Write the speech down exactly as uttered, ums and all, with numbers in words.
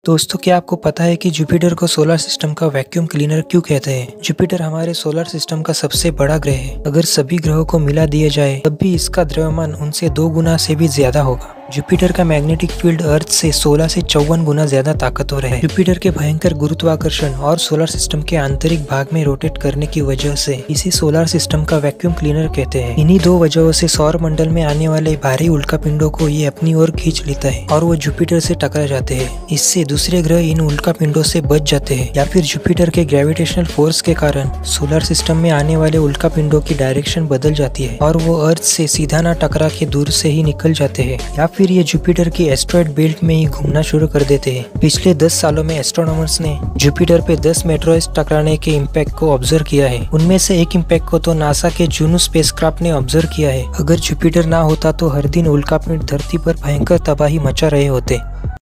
दोस्तों, क्या आपको पता है कि जुपिटर को सोलर सिस्टम का वैक्यूम क्लीनर क्यों कहते हैं? जुपिटर हमारे सोलर सिस्टम का सबसे बड़ा ग्रह है। अगर सभी ग्रहों को मिला दिया जाए तब भी इसका द्रव्यमान उनसे दो गुना से भी ज्यादा होगा। जुपिटर का मैग्नेटिक फील्ड अर्थ से सोलह से चौवन गुना ज्यादा ताकतवर है। जुपिटर के भयंकर गुरुत्वाकर्षण और सोलर सिस्टम के आंतरिक भाग में रोटेट करने की वजह से इसे सोलर सिस्टम का वैक्यूम क्लीनर कहते हैं। इन्हीं दो वजहों से सौर मंडल में आने वाले भारी उल्कापिंडों को ये अपनी ओर खींच लेता है और वो जुपिटर से टकरा जाते हैं। इससे दूसरे ग्रह इन उल्कापिंडों से बच जाते हैं, या फिर जुपिटर के ग्रेविटेशनल फोर्स के कारण सोलर सिस्टम में आने वाले उल्कापिंडों की डायरेक्शन बदल जाती है और वो अर्थ से सीधा न टकरा के दूर से ही निकल जाते हैं, या फिर ये जुपिटर की एस्ट्रॉयड बेल्ट में ही घूमना शुरू कर देते हैं। पिछले दस सालों में एस्ट्रोनॉमर्स ने जुपिटर पे दस मेट्रोइड्स टकराने के इम्पैक्ट को ऑब्जर्व किया है। उनमें से एक इम्पैक्ट को तो नासा के जूनो स्पेसक्राफ्ट ने ऑब्जर्व किया है। अगर जुपिटर ना होता तो हर दिन उल्कापिंड धरती पर भयंकर तबाही मचा रहे होते।